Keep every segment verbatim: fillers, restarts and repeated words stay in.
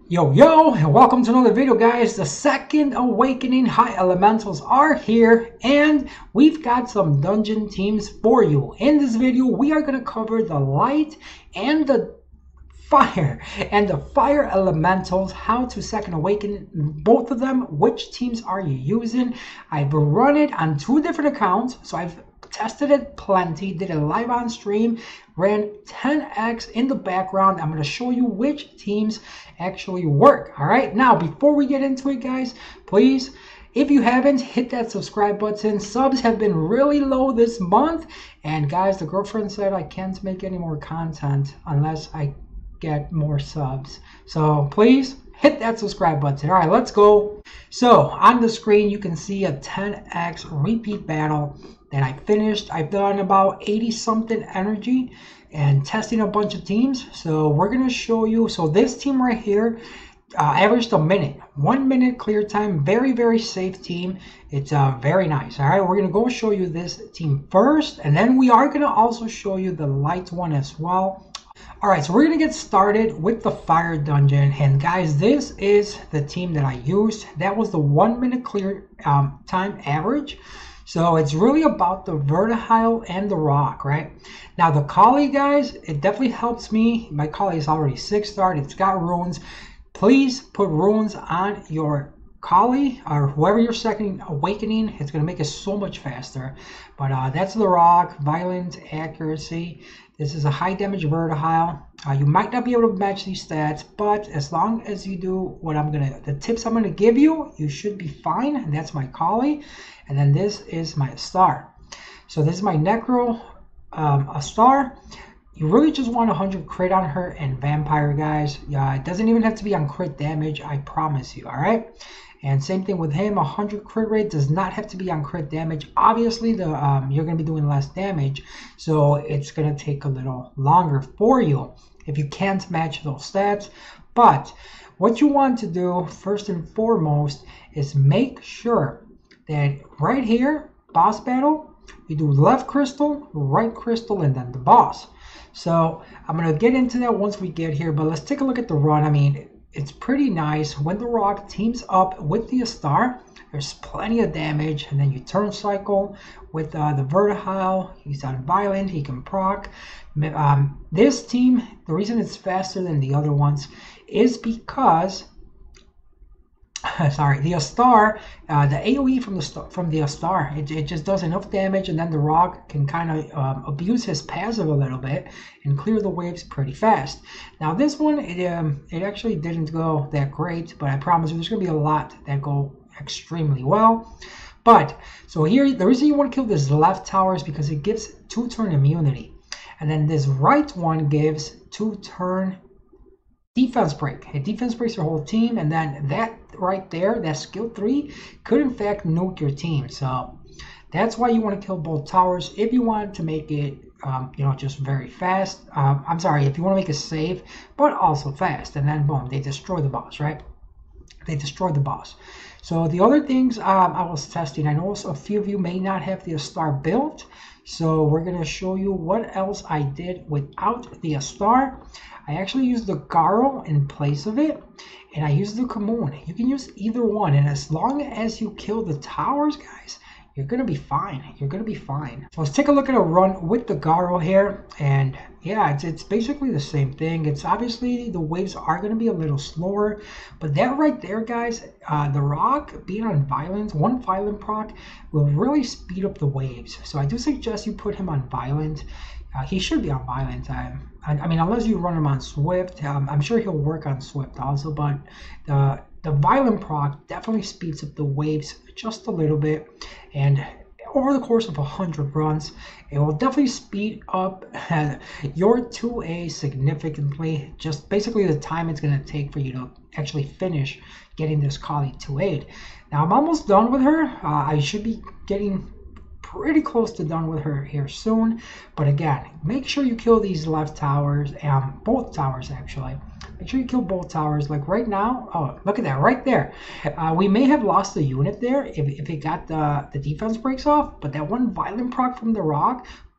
Yo, yo, and welcome to another video, guys. The Second Awakening High Elementals are here, and we've got some dungeon teams for you. In this video, we are going to cover the light and the fire, and the fire elementals, how to second awaken both of them. Which teams are you using? I've run it on two different accounts, so I've tested it plenty, did it live on stream, ran ten X in the background. I'm going to show you which teams actually work. All right, now before we get into it, guys, please, if you haven't, hit that subscribe button. Subs have been really low this month, and guys, the girlfriend said I can't make any more content unless I get more subs, so please hit that subscribe button. All right, let's go. So on the screen you can see a ten X repeat battle that I finished. I've done about eighty something energy and testing a bunch of teams, so we're gonna show you. So this team right here uh, averaged a minute, one minute clear time, very very safe team. It's uh, very nice. All right, we're gonna go show you this team first, and then we are gonna also show you the light one as well. All right, so we're gonna get started with the fire dungeon, and guys, this is the team that I used. That was the one minute clear um, time average. So it's really about the vertihile and the rock, right? Now the Kali, guys, it definitely helps me. My Kali is already six star. It's got runes. Please put runes on your Kali or whoever you're second awakening. It's gonna make it so much faster. But uh, that's the rock, violence, accuracy. This is a high damage vertihile. Uh, you might not be able to match these stats, but as long as you do what I'm gonna, the tips I'm gonna give you, you should be fine. And that's my Kali, and then this is my star. So this is my Necro, um, a star. You really just want one hundred crit on her and vampire, guys. Yeah, it doesn't even have to be on crit damage, I promise you. All right. And same thing with him, one hundred crit rate does not have to be on crit damage. Obviously, the um, you're going to be doing less damage, so it's going to take a little longer for you if you can't match those stats. But what you want to do first and foremost is make sure that right here, boss battle, you do left crystal, right crystal, and then the boss. So I'm going to get into that once we get here, but let's take a look at the run. I mean, it's pretty nice when the rock teams up with the star. There's plenty of damage, and then you turn cycle with uh, the vertihile. He's on violent, he can proc. Um, this team, the reason it's faster than the other ones is because sorry, the Astar, uh, the AoE from the from the Astar, it, it just does enough damage, and then the rock can kind of um, abuse his passive a little bit and clear the waves pretty fast. Now this one, it um, it actually didn't go that great, but I promise you there's gonna be a lot that go extremely well. But so here, the reason you want to kill this left tower is because it gives two turn immunity, and then this right one gives two turn defense break. It defense breaks your whole team, and then that right there, that skill three, could in fact nuke your team. So that's why you want to kill both towers if you want to make it um, you know, just very fast. um, I'm sorry, if you want to make it safe but also fast, and then boom, they destroy the boss, right? They destroy the boss. So the other things um, I was testing, I know a few of you may not have the star built, so we're going to show you what else I did without the star. I actually used the Garo in place of it, and I used the Kamoon. You can use either one, and as long as you kill the towers, guys, you're gonna be fine. You're gonna be fine. So let's take a look at a run with the Garo here, and yeah, it's, it's basically the same thing. It's obviously the waves are gonna be a little slower, but that right there, guys, uh, the rock being on violence, one violent proc will really speed up the waves. So I do suggest you put him on violent. Uh, he should be on violent time. I, I mean, unless you run him on Swift, um, I'm sure he'll work on Swift also, but the the violent proc definitely speeds up the waves just a little bit, and over the course of one hundred runs, it will definitely speed up your two A significantly. Just basically the time it's going to take for you to actually finish getting this Kali two eight. Now I'm almost done with her. Uh, I should be getting pretty close to done with her here soon, but again, make sure you kill these left towers, um, both towers actually. Make sure you kill both towers. Like right now, oh, look at that right there. Uh, we may have lost a unit there if, if it got the, the defense breaks off, but that one violent proc from the rock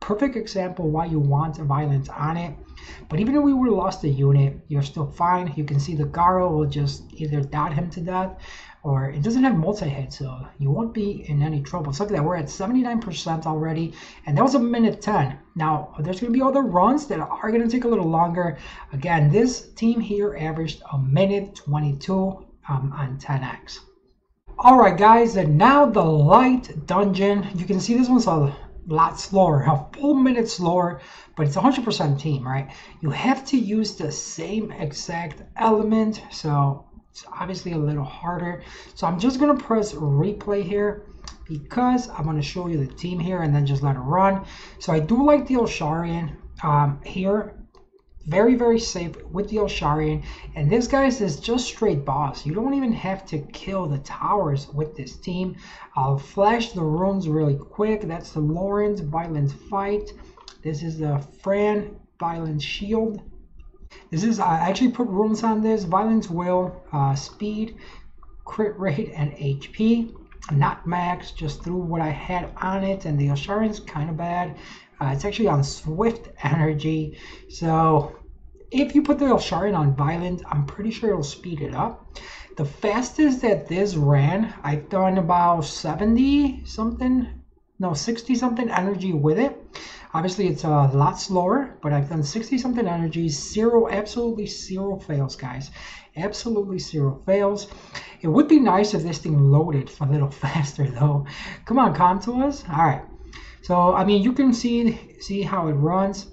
perfect example why you want violence on it. But even if we would have lost a unit, you're still fine. You can see the Garo will just either dot him to death, or it doesn't have multi-hit, so you won't be in any trouble. So look at that, we're at seventy-nine percent already, and that was a minute ten. Now, there's going to be other runs that are going to take a little longer. Again, this team here averaged a minute twenty-two um, on ten X. Alright guys, and now the light dungeon. You can see this one's a lot slower, a full minute slower, but it's one hundred percent team, right? You have to use the same exact element, so it's obviously a little harder. So I'm just going to press replay here because I'm going to show you the team here and then just let it run. So I do like the Elsharian um, here. Very, very safe with the Elsharian. And this, guys, is just straight boss. You don't even have to kill the towers with this team. I'll flash the runes really quick. That's the Lauren's Violent Fight. This is the Fran Violent Shield. This is, I actually put runes on this. Violence Will, uh, Speed, Crit Rate, and H P. Not max, just threw what I had on it. And the Elsharian's kind of bad. Uh, it's actually on Swift Energy, so if you put the Elsharian on Violent, I'm pretty sure it'll speed it up. The fastest that this ran, I've done about seventy something, no, sixty something energy with it. Obviously, it's a lot slower, but I've done sixty something energy, zero, absolutely zero fails, guys. Absolutely zero fails. It would be nice if this thing loaded a little faster, though. Come on, come to us. All right. So, I mean, you can see see how it runs.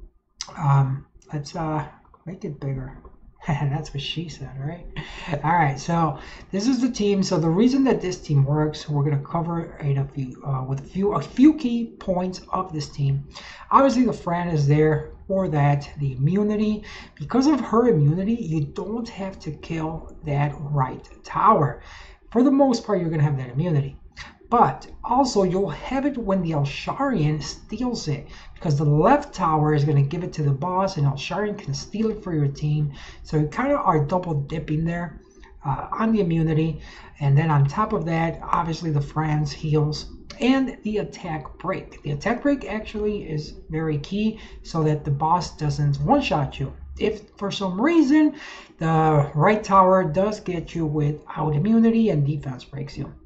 Um, let's uh, make it bigger. That's what she said, right? All right, so this is the team. So the reason that this team works, we're going to cover it a few, uh, with a few, a few key points of this team. Obviously, the Fran is there for that. The immunity. Because of her immunity, you don't have to kill that right tower. For the most part, you're going to have that immunity. But also, you'll have it when the Elsharian steals it, because the left tower is going to give it to the boss, and Elsharian can steal it for your team. So you kind of are double dipping there uh, on the immunity. And then on top of that, obviously the Fran's heals and the attack break. The attack break actually is very key so that the boss doesn't one-shot you. If for some reason the right tower does get you without immunity and defense breaks you.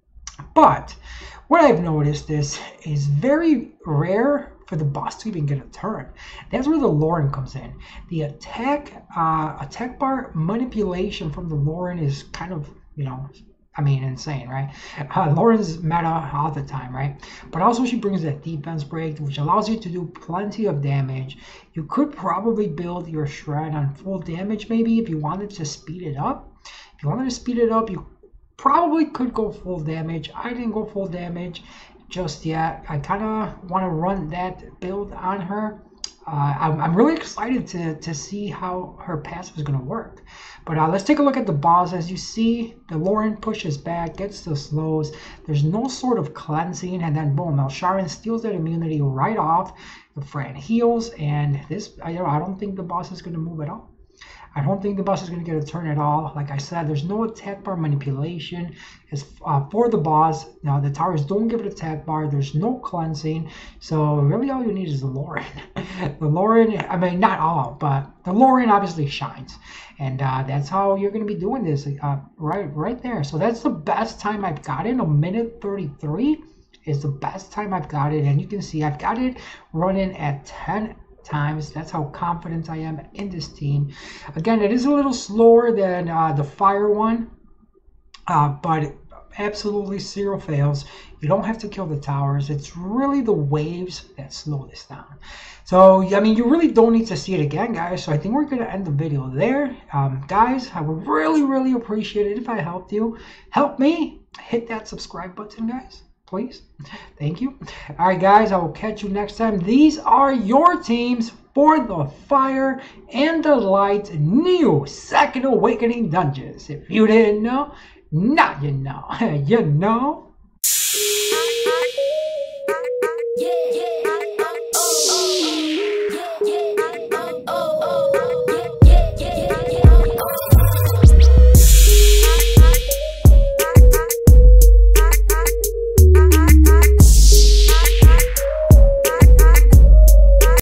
But what I've noticed is is very rare for the boss to even get a turn. That's where the Lauren comes in. The attack uh, attack bar manipulation from the Lauren is kind of, you know, I mean, insane, right? Uh, Lauren's meta all the time, right? But also she brings that defense break, which allows you to do plenty of damage. You could probably build your Shred on full damage maybe if you wanted to speed it up. If you wanted to speed it up, you probably could go full damage. I didn't go full damage just yet. I kind of want to run that build on her. Uh, I'm, I'm really excited to, to see how her passive is going to work. But uh, let's take a look at the boss. As you see, the Lauren pushes back, gets the slows. There's no sort of cleansing, and then boom, Elsharian steals that immunity right off. The Fran heals, and this, I, you know, I don't think the boss is going to move at all. I don't think the boss is going to get a turn at all. Like I said, there's no attack bar manipulation. As uh, for the boss, now the towers don't give it attack bar. There's no cleansing. So really all you need is the Lauren. The Lauren, I mean, not all, but the Lauren obviously shines. And uh, that's how you're going to be doing this uh, right, right there. So that's the best time I've got it. A minute thirty-three is the best time I've got it. And you can see I've got it running at ten times. That's how confident I am in this team. Again, it is a little slower than uh, the fire one, uh, but absolutely zero fails. You don't have to kill the towers. It's really the waves that slow this down. So, I mean, you really don't need to see it again, guys. So I think we're going to end the video there. Um, guys, I would really, really appreciate it if I helped you. Help me. Hit that subscribe button, guys. Please. Thank you. All right, guys, I will catch you next time. These are your teams for the Fire and the Light new Second Awakening dungeons. If you didn't know, now you know. You know.